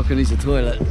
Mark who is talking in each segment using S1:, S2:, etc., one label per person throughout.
S1: cocker needs a toilet.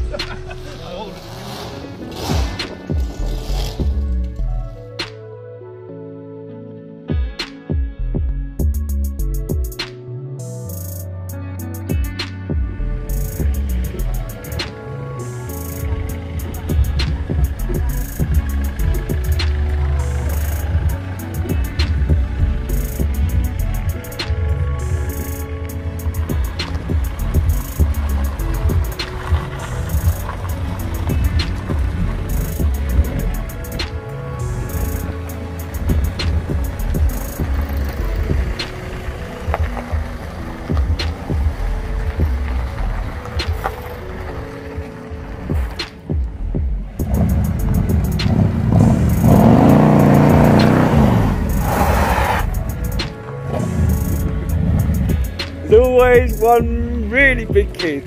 S1: There's always one really big kid.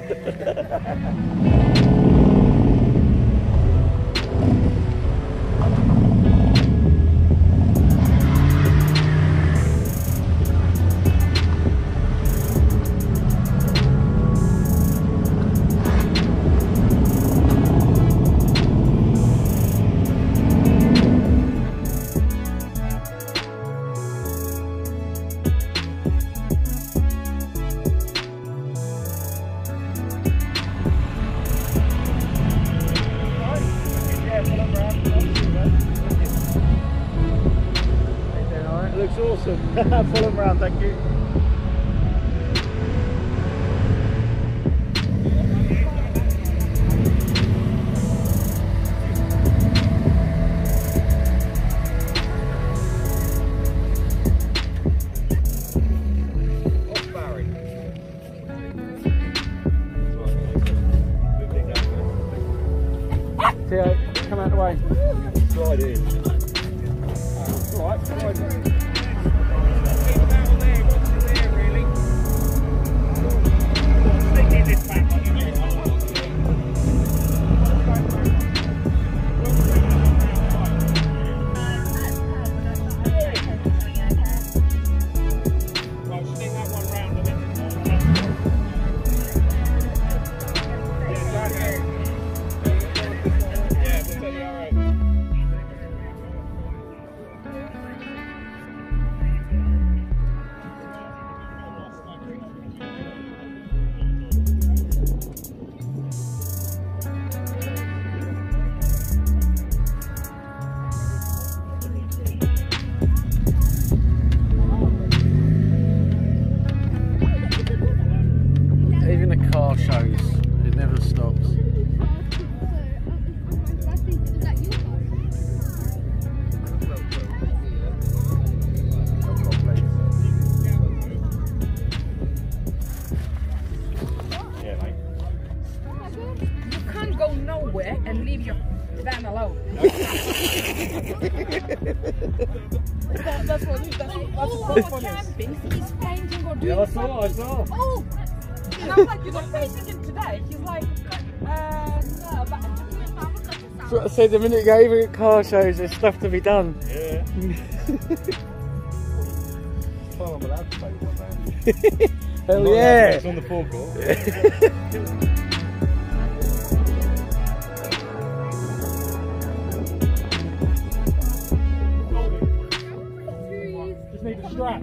S1: Looks awesome. Follow him around, thank you. Theo, come out the way. Slide in. Alright, slide in. Even the car shows, it never stops.
S2: You can't go nowhere and leave your van alone. That's what camping, he's painting or doing
S1: Yeah, I saw.
S2: Oh! And I was like, you're not painting him today? He's like, no, but...
S1: That's what I said a minute ago, even at car shows, there's stuff to be done.
S3: Yeah. Oh, I'm allowed to play with my van.
S1: Hell yeah!
S3: It's on the forecourt. Just need a strap.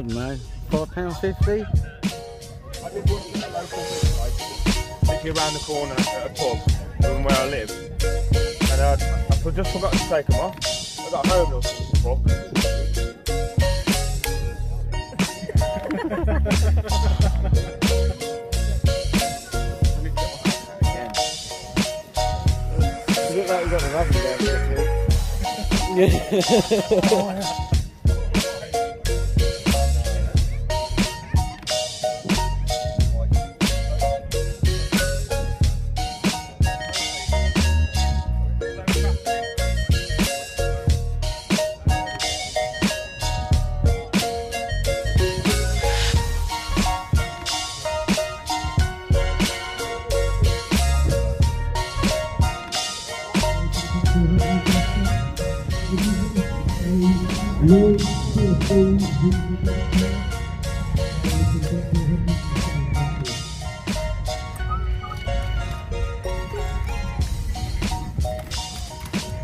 S1: don't know, £5.50?
S4: I did once at a local fish place, literally around the corner at a pub from where I live. And I just forgot to take them off. I got home and I was fuck.
S1: You look like you got an oven down there, too.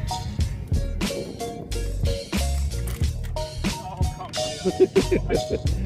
S4: Oh, come on.